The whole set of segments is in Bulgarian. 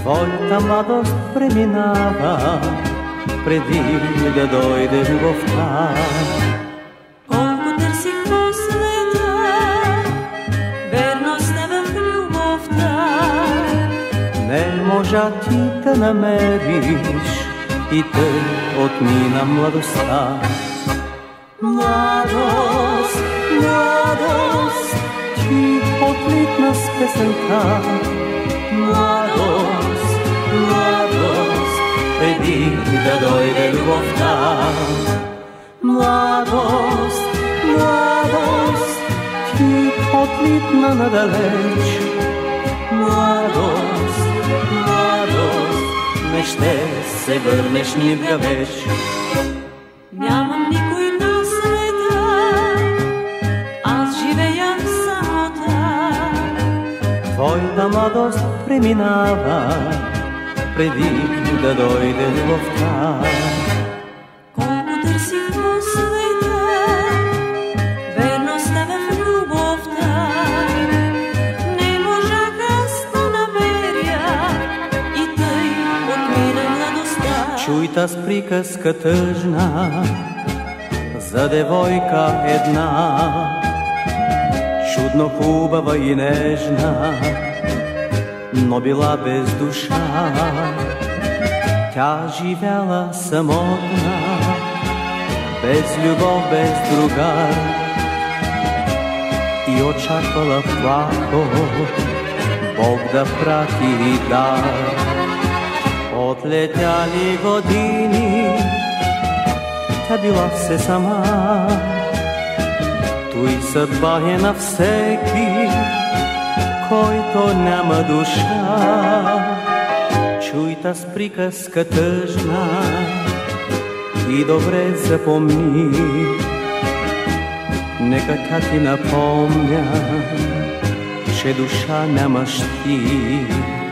Твоята младост преминава преди да дойде любовта. Колко търсих по света верността в любовта, Не можа ти да намериш и тъй отмина младостта. младост, младост, Ти отлитна с песента. младост, Младост, преди да дойде любовта. Младост, младост, ти отлитна надалеч. Младост, младост, не ще се върнеш никога веч. нямам никой на света, аз живея в самота. Твоята младост преминава преди да дойде любовта. Колко търсих по света верността в любовта, не можах аз да намеря и тъй отмина младостта. Чуй таз приказка тъжна за девойка една, чудно хубава и нежна, но била без душа. Тя живяла самотна, без любов, без другар, и очаквала плахо Бог да прати дар. Отлетяли години, тя била все сама. Той съдба е на всеки, който няма душа. Чуй таз приказка тъжна и добре запомни, нека тя ти напомня, че душа нямаш ти.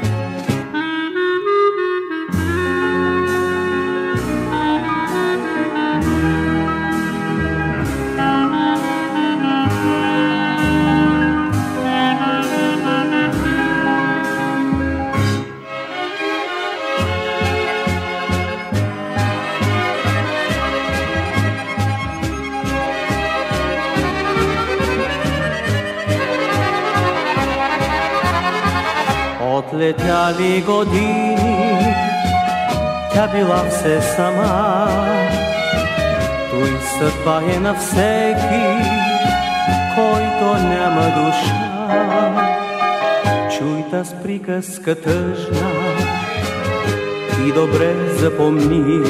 Отлетяли години, тя била все сама. Той съдба е на всеки, който няма душа. Чуй таз приказка тъжна и добре запомни,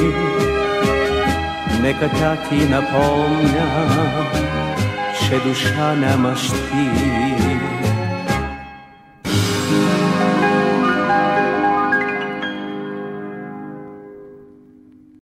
нека тя ти напомня, че душа нямаш ти.